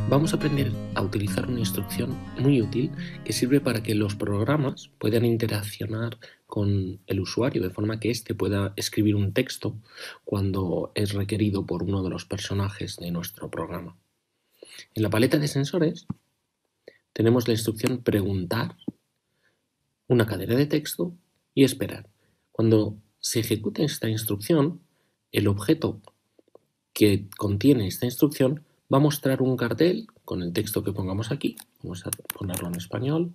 Vamos a aprender a utilizar una instrucción muy útil que sirve para que los programas puedan interaccionar con el usuario de forma que éste pueda escribir un texto cuando es requerido por uno de los personajes de nuestro programa. En la paleta de sensores tenemos la instrucción preguntar, una cadena de texto y esperar. Cuando se ejecute esta instrucción, el objeto que contiene esta instrucción va a mostrar un cartel con el texto que pongamos aquí. Vamos a ponerlo en español.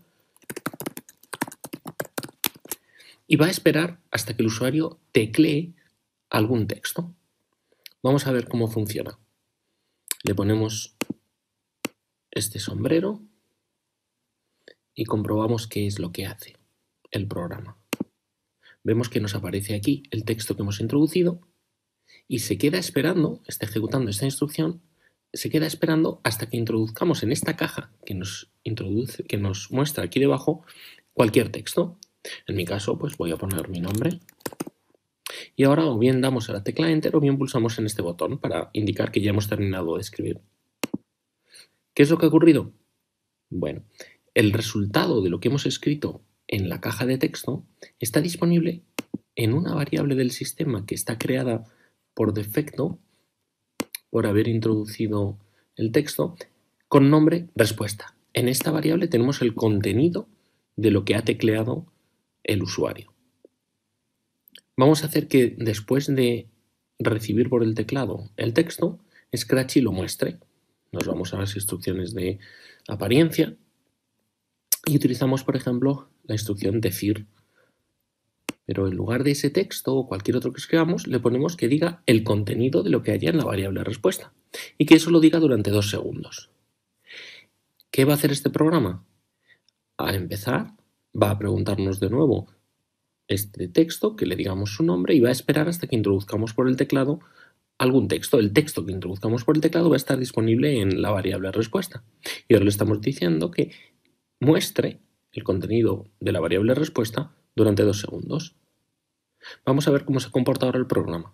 Y va a esperar hasta que el usuario teclee algún texto. Vamos a ver cómo funciona. Le ponemos este sombrero y comprobamos qué es lo que hace el programa. Vemos que nos aparece aquí el texto que hemos introducido y se queda esperando, está ejecutando esta instrucción, se queda esperando hasta que introduzcamos en esta caja que nos muestra aquí debajo cualquier texto. En mi caso, pues voy a poner mi nombre. Y ahora o bien damos a la tecla Enter o bien pulsamos en este botón para indicar que ya hemos terminado de escribir. ¿Qué es lo que ha ocurrido? Bueno, el resultado de lo que hemos escrito en la caja de texto está disponible en una variable del sistema que está creada por defecto por haber introducido el texto con nombre respuesta. En esta variable tenemos el contenido de lo que ha tecleado el usuario. Vamos a hacer que después de recibir por el teclado el texto, Scratchy lo muestre. Nos vamos a las instrucciones de apariencia y utilizamos, por ejemplo, la instrucción decir. Pero en lugar de ese texto o cualquier otro que escribamos, le ponemos que diga el contenido de lo que haya en la variable respuesta y que eso lo diga durante 2 segundos. ¿Qué va a hacer este programa? Al empezar, va a preguntarnos de nuevo este texto, que le digamos su nombre y va a esperar hasta que introduzcamos por el teclado algún texto. El texto que introduzcamos por el teclado va a estar disponible en la variable respuesta. Y ahora le estamos diciendo que muestre el contenido de la variable respuesta durante 2 segundos. Vamos a ver cómo se comporta ahora el programa.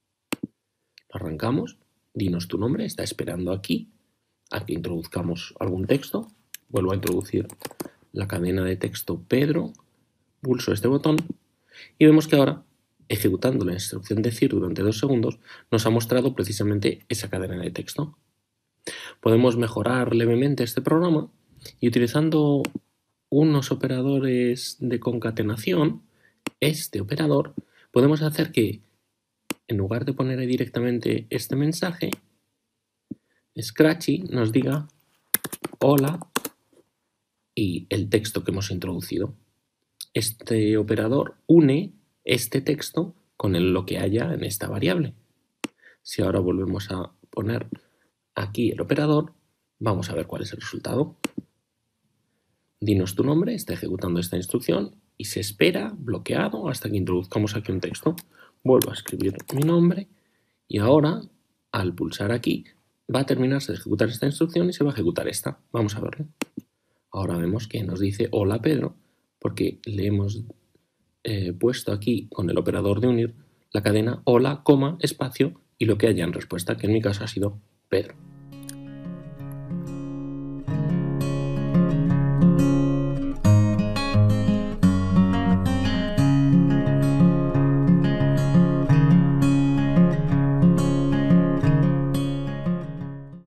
Lo arrancamos, dinos tu nombre, está esperando aquí a que introduzcamos algún texto. Vuelvo a introducir la cadena de texto Pedro, pulso este botón y vemos que ahora, ejecutando la instrucción decir durante 2 segundos, nos ha mostrado precisamente esa cadena de texto. Podemos mejorar levemente este programa y utilizando unos operadores de concatenación, este operador, podemos hacer que, en lugar de poner directamente este mensaje, Scratchy nos diga hola y el texto que hemos introducido. Este operador une este texto con lo que haya en esta variable. Si ahora volvemos a poner aquí el operador, vamos a ver cuál es el resultado. Dinos tu nombre, está ejecutando esta instrucción y se espera bloqueado hasta que introduzcamos aquí un texto. Vuelvo a escribir mi nombre y ahora, al pulsar aquí, va a terminarse de ejecutar esta instrucción y se va a ejecutar esta. Vamos a verlo. Ahora vemos que nos dice hola Pedro porque le hemos puesto aquí con el operador de unir la cadena hola, coma, espacio y lo que haya en respuesta, que en mi caso ha sido Pedro.